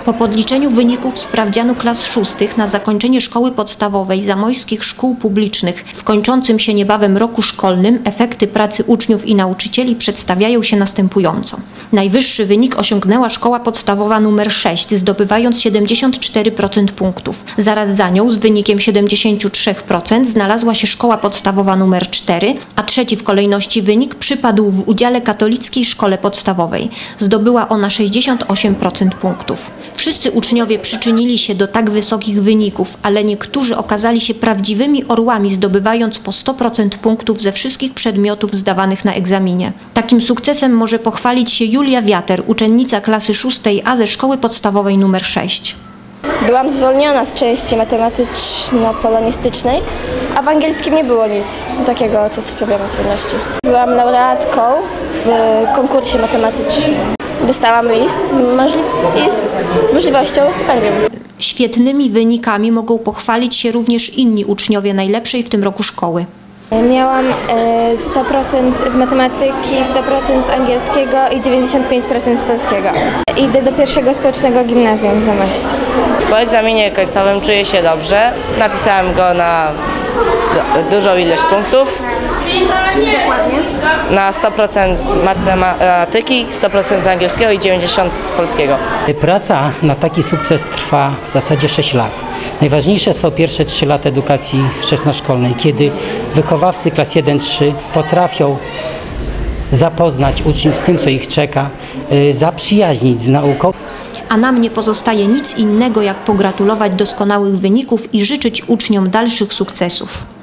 Po podliczeniu wyników sprawdzianu klas 6 na zakończenie szkoły podstawowej zamojskich szkół publicznych w kończącym się niebawem roku szkolnym efekty pracy uczniów i nauczycieli przedstawiają się następująco. Najwyższy wynik osiągnęła szkoła podstawowa nr 6, zdobywając 74% punktów. Zaraz za nią z wynikiem 73% znalazła się szkoła podstawowa nr 4, a trzeci w kolejności wynik przypadł w udziale Katolickiej Szkole Podstawowej. Zdobyła ona 68% punktów. Wszyscy uczniowie przyczynili się do tak wysokich wyników, ale niektórzy okazali się prawdziwymi orłami, zdobywając po 100% punktów ze wszystkich przedmiotów zdawanych na egzaminie. Takim sukcesem może pochwalić się Julia Wiater, uczennica klasy 6A ze szkoły podstawowej nr 6. Byłam zwolniona z części matematyczno-polonistycznej, a w angielskim nie było nic takiego, co sprawiało trudności. Byłam laureatką w konkursie matematycznym. Dostałam list z możliwością stypendium. Świetnymi wynikami mogą pochwalić się również inni uczniowie najlepszej w tym roku szkoły. Miałam 100% z matematyki, 100% z angielskiego i 95% z polskiego. Idę do pierwszego społecznego gimnazjum w Zamościu. Po egzaminie końcowym czuję się dobrze. Napisałem go na dużą ilość punktów. Na 100% z matematyki, 100% z angielskiego i 90% z polskiego. Praca na taki sukces trwa w zasadzie 6 lat. Najważniejsze są pierwsze 3 lata edukacji wczesnoszkolnej, kiedy wychowawcy klas 1-3 potrafią zapoznać uczniów z tym, co ich czeka, zaprzyjaźnić z nauką. A nam nie pozostaje nic innego, jak pogratulować doskonałych wyników i życzyć uczniom dalszych sukcesów.